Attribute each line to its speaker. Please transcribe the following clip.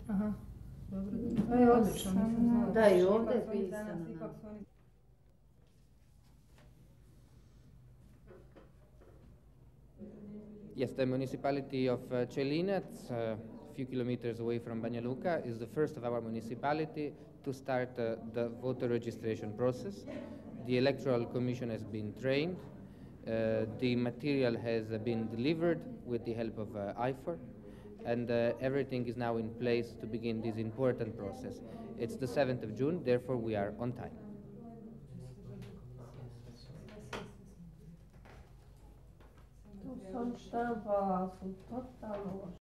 Speaker 1: Aha, dobro. To je odlično, nisam znala.
Speaker 2: Da, i ovdje je pisano.
Speaker 3: Yes, the municipality of Celinac, a few kilometers away from Banja Luka, is the first of our municipality to start the voter registration process. The electoral commission has been trained. The material has been delivered with the help of IFOR, and everything is now in place to begin this important process. It's the 7th of June, therefore we are on time.
Speaker 2: Tu sam štampala, su totalno